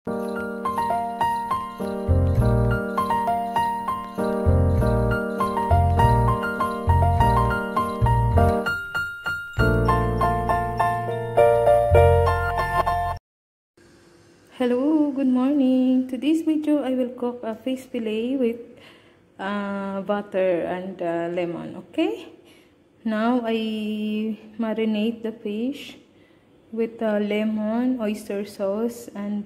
Hello, good morning. Today's video I will cook a fish fillet with butter and lemon. Okay, now I marinate the fish with lemon, oyster sauce, and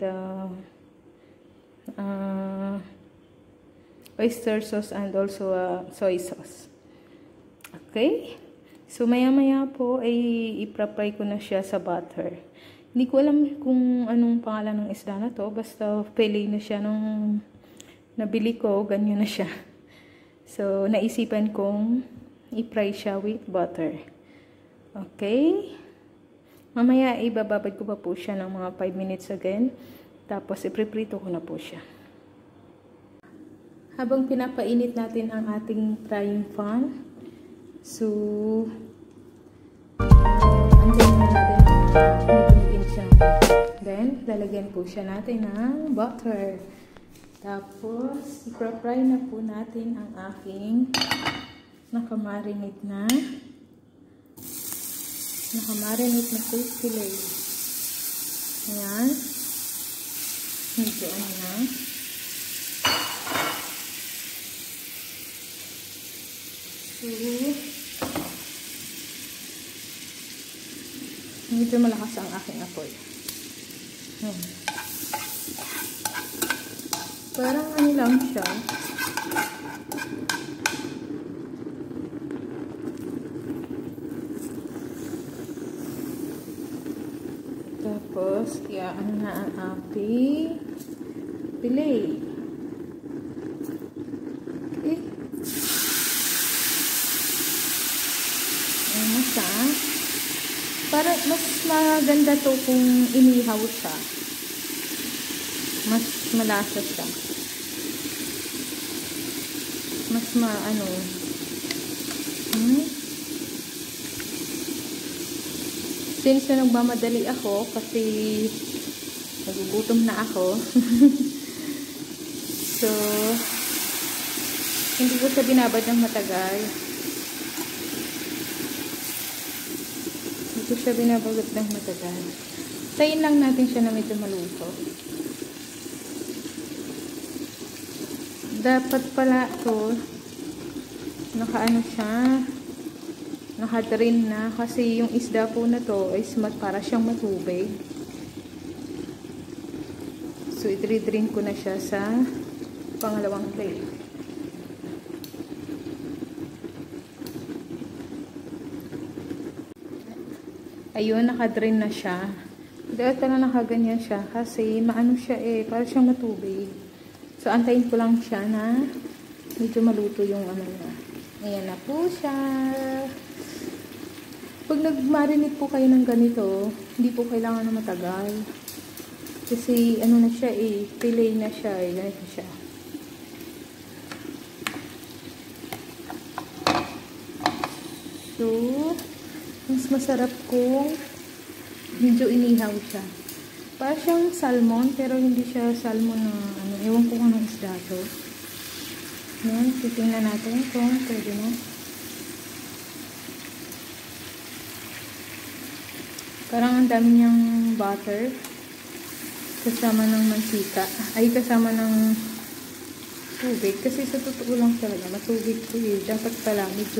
also soy sauce. Okay, so maya maya po ay ipra-fry ko na siya sa butter. Hindi ko alam kung anong pangalan ng isda na to. Basta fillet na siya nung nabili ko. Ganyan na siya. So, naisipan kong i-fry siya with butter. Okay. Mamaya, ibababad ko pa po siya ng mga 5 minutes again. Tapos, ipriprito ko na po siya. Habang pinapainit natin ang ating frying pan. So, antayin na natin siya. Then, lalagyan po siya natin ng butter. Tapos, i-fry na po natin ang aking nakamarinate na fish fillet. Ayan. Medyo ano na. So, medyo malakas ang aking apoy. Parang ano lang siya. Tapos, ano na ang ating fillet. Okay. Ayan na siya. Para mas maganda to kung inihaw siya. Mas malasa siya. Mas Since na nagmamadali ako kasi nagugutom na ako. So, hindi ko siya binabad ng matagal. Ito siya binabagot ng matagal. Tayin lang natin siya na medyo maluto. Dapat pala ito, nakaano siya, naka-drain na kasi yung isda po na to is para siyang matubig. So, i-drain ko na siya sa pangalawang plate. Ayun, naka-drain na siya. Dahil na nakaganyan siya kasi maano siya para siyang matubig. So, antayin ko lang siya na medyo maluto yung ano niya. Ayan na po siya. Pag nag-marinate po kayo ng ganito, hindi po kailangan na matagal. Kasi ano na siya fillet na siya ganito siya. So, mas masarap kung medyo inihaw siya. Para siyang salmon, pero hindi siya salmon na ewan ko kung anong isda to. Yan, titingnan natin kung pwede na. Parang ang dami niyang butter kasama ng mantika. Ay, kasama ng tubig. Kasi sa totoo lang talaga, matubig ko dapat pala medyo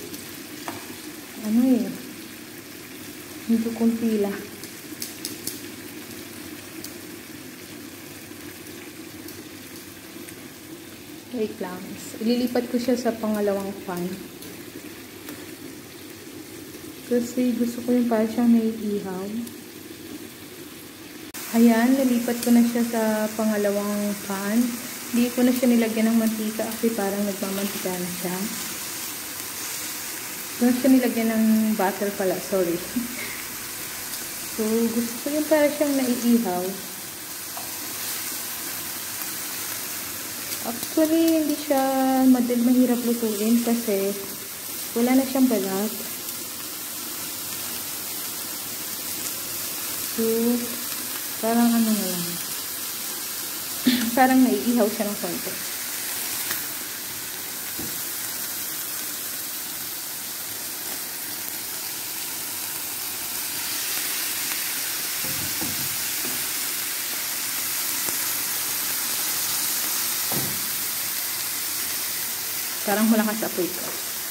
medyo kunti lang. Wait lang. Ililipat ko siya sa pangalawang pan. Kasi gusto ko yung parang siyang naiihaw. Ayan, nalipat ko na siya sa pangalawang pan. Hindi ko na siya nilagyan ng mantika kasi parang nagmamantika na siya. Doon siya nilagyan ng butter pala. Sorry. So, gusto ko yung parang siyang naiihaw. Actually, hindi siya mahirap lutuin kasi wala na siyang balat. So, parang ano na lang. parang naiihaw siya ng konti. Parang malakas apoy ko.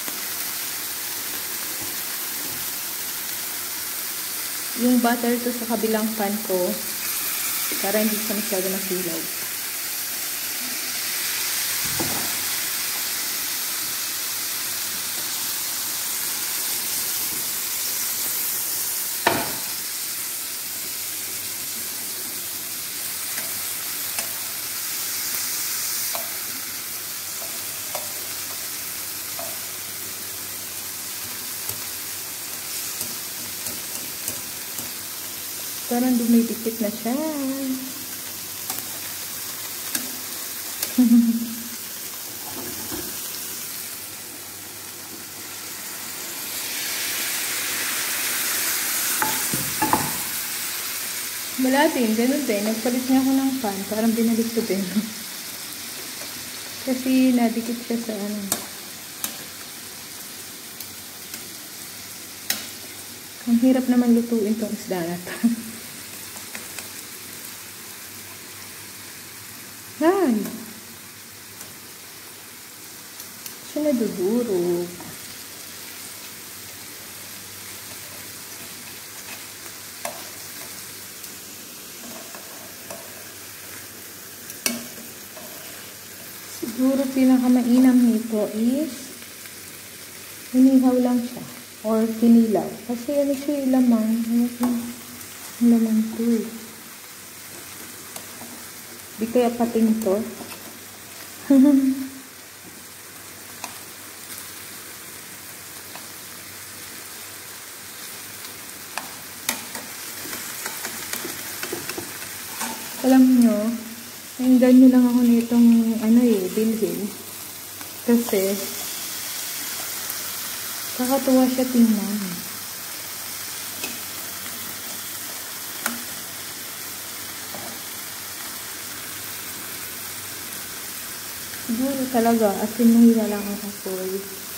Yung butter to sa kabilang pan ko para hindi siya masyado masilaw. Parang dumidikit na siya. Wala din, ganun din. Nagpalit niya ako ng pan. Parang binalik ko din. Kasi nadikit siya sa ano. Ang hirap naman lutuin tong isda na to. Ay! Siya nadudurog. Siguro pinakamainam nito is inihaw lang siya or kinilaw. Kasi ano siya yung lamang. Ano yung laman to eh. Di kaya pating to. Alam nyo, hanggang nyo lang ako nitong ano eh, bilhin. Kasi kakatuwa siya tingnan. Siguro talaga, asin mo hila lang ako full.